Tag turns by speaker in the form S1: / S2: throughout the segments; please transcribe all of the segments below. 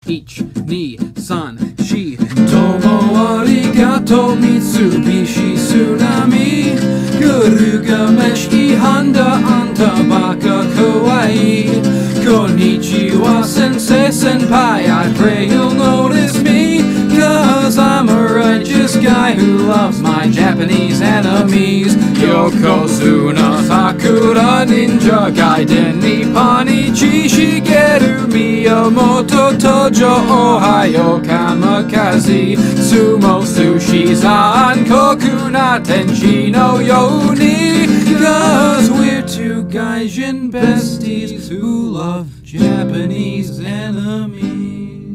S1: Ich, ni, san, shi. Tomo arigato Mitsubishi Tsunami. Gilgamesh I Honda Anta Baka Kawaii. Konnichiwa Sensei Senpai, I pray you'll notice me, 'cause I'm a righteous guy who loves my Japanese enemies. Yokozuna Sakura Ninja Gaiden Nipponichi Shigeru Miyamoto Tojo Ohio Kamikaze Sumo Sushi San Kokuna Tenshi no Yoni, 'cause we're two gaijin besties who love Japanese enemies.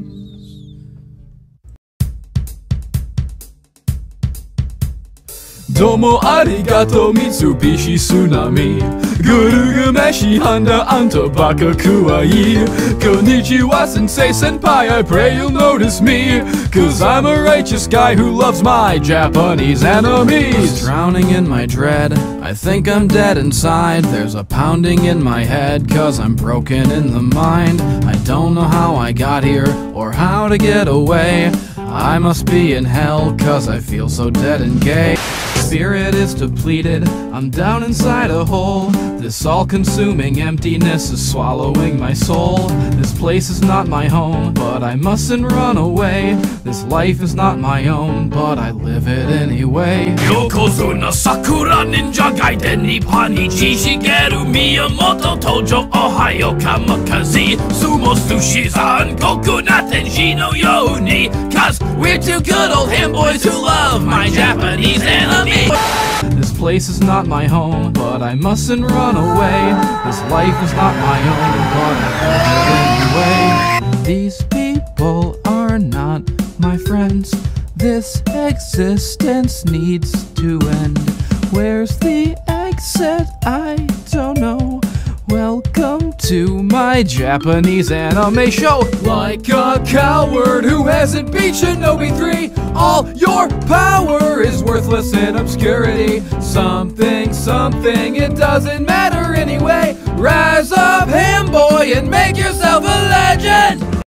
S1: Domo arigato Mitsubishi Tsunami. Gilgamesh Honda Anta Baka Kawaii. Konnichiwa Sensei Senpai, I pray you'll notice me, 'cause I'm a righteous guy who loves my Japanese enemies. Drowning in my dread, I think I'm dead inside. There's a pounding in my head, 'cause I'm broken in the mind. I don't know how I got here, or how to get away. I must be in hell, 'cause I feel so dead and gay. Spirit is depleted, I'm down inside a hole. This all-consuming emptiness is swallowing my soul. This place is not my home, but I mustn't run away. This life is not my own, but I live it anyway.
S2: Yokozuna Sakura Ninja Gaiden Nipponichi Shigeru Miyamoto Tojo Ohio Kamikaze Sumo Sushi San Kokuna Tenshi no Yoni, 'cause we're two good old handboys who love my Japanese enemy.
S1: This place is not my home, but I mustn't run away. This life is not my own, but I live it anyway. These people are not my friends. This existence needs to end. Where's the exit? I don't know. Welcome to my Japanese anime show. Like a coward who hasn't beat Shinobi 3, all your power is worthless in obscurity. Something, it doesn't matter anyway. Rise up, handboy, and make yourself a legend.